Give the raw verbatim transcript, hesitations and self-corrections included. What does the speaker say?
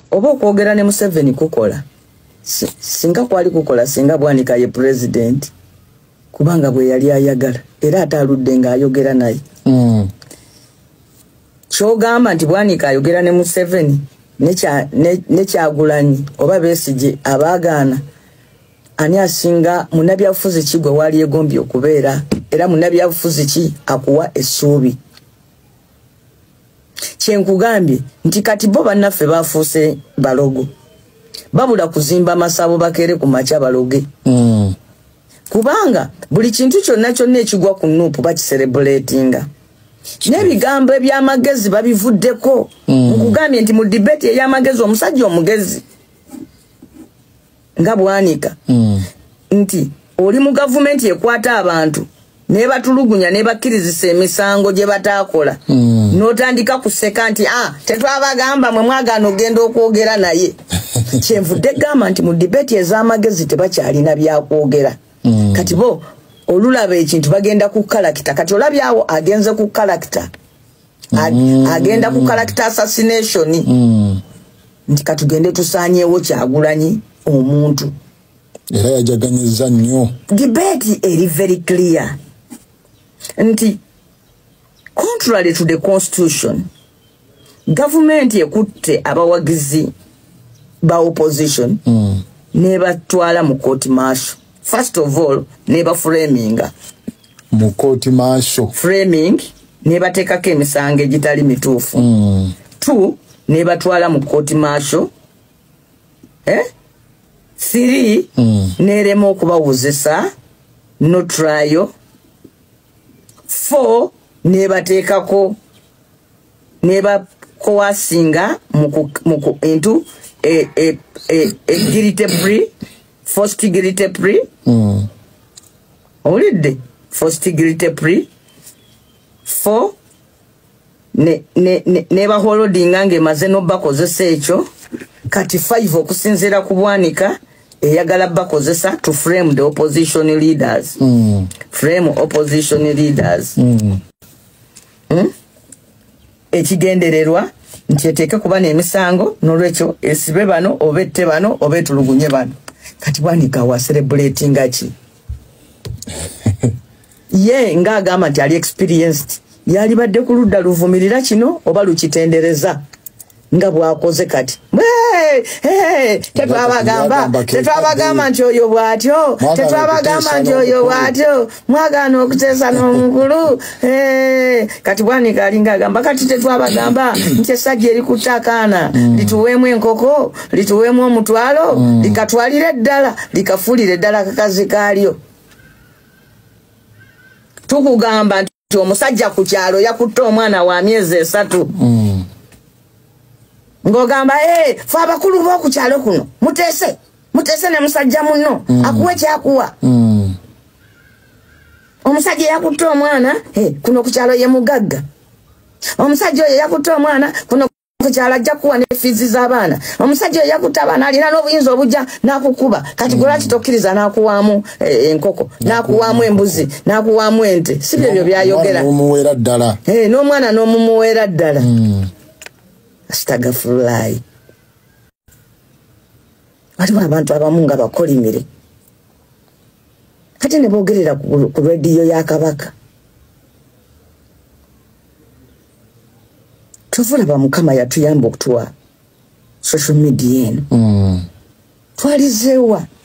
oba okwogera ne Museveni kukola singa kwali kukola singa Bwaanika ye president kubanga bwe yali ayagala era ataludde nga ayogera naye mm. Kyogamba nti Bwaanika ayogera ne Museveni necha ne, ne Kyagulanyi oba Besigye abaagaana ani asinga munabyafuzi ki gwe wali egombye okubeera era munabyafuzi ki akuwa essuubi kyenkugambye nti kati bo bannaffe bafuuse balogo babula kuzimba masabo bakere ku macha baloge mm. Kubanga buli kintu kyonna kyonna ekigwa ku nuupu bakicelebratinga n'ebigambo eby'amagezi babivuddeko mm. Nkugambye nti mu debate ey'amagezi omusajja omugezi nga Bwaanika mm. Nti oli mu gavumenti ekwata abantu nebatulugunya nebakkirizisa emisango gye bataakola mm. N'otandika kuseka nti ah tetwabagamba mwe mwagaana ogenda okwogera naye kyenvudde gamba nti mu debate ez'amagezi tebakyalina byakwogera mm. Kati bo olulaba ekintu bagenda ku character kati olabyawo agenze ku character mm. Agenda ku character assassination mm. Nti katugende tusaanyeewo Kyagulanyi omuntu era yajaganyiza nnyo debate eri very clear nti contrary to the constitution government ekutte abawagizi ba opposition mm. Nebatwala mu court martial first of all neba framing mu court martial framing nebateekako emisango egitali mituufu mm. two nebatwala mu court martial eh three mm. Nerema okubawuzisa no trial four nebateekako neba koasinga muku muku into a a a, a guilty plea first guilty plea mm. Olidde first guilty plea four ne ne ne neba holdinga ngemaze no bakozesa ekyo kati five okusinzira ku Bwaanika eyagala bakozesa to frame the opposition leaders mm. Frame opposition leaders mm. hmm? Ekigendererwa nti eteeke kuba n'emisango n'olwekyo esibe bano obette bano obetulugunye bano kati Bwaanika wa celebrating ki ye nga agamba nti ali experienced yali badde ku ludda luvumirira kino oba lukitendereza nga bwakoze kati hey tetwabagamba tetwabagamba nti oyo bwatyo tetwabagamba nti oyo bwatyo mwagaana okuteesa n'omukulu eh kati Bwaanika alinga agamba kati tetwabagamba nti essajja erikutakaana lituweemu enkoko lituweemu omutwalo likatwalire eddala likafuulire eddala kakazi kaalyo tukugamba nti omusajja ku kyalo yakutte omwana wa myezi esatu mm. Ngogamba eh fa bakulu bo ku kyalo kuno mutese mutese ne musajja muno mm. Akuwe kyakuwa mm. Omusajja yakutte omwana eh kuno ku kyalo ye mugagga omusajja oyo yakutte omwana kuno ku kyalo ajja kuwa ne fizi z'abaana omusajja oyo yakutte abaana alina n'obuyinza obujja n'akukuba kati gwe lwaki tokkiriza n'akuwaamu eh, enkoko n'akuwaamu embuzi n'akuwaamu ente si byo byayogera n'omumuweera ddala eh n'omwana n'omumuweera ddala mm. Astagfirullah. Waliwo abantu abamu nga bakolimire kati ne boogerera ku rediyo ya Kabaka tuvulaba Mukama yatuyamba okutuwa social media eno mm. Twalizeewa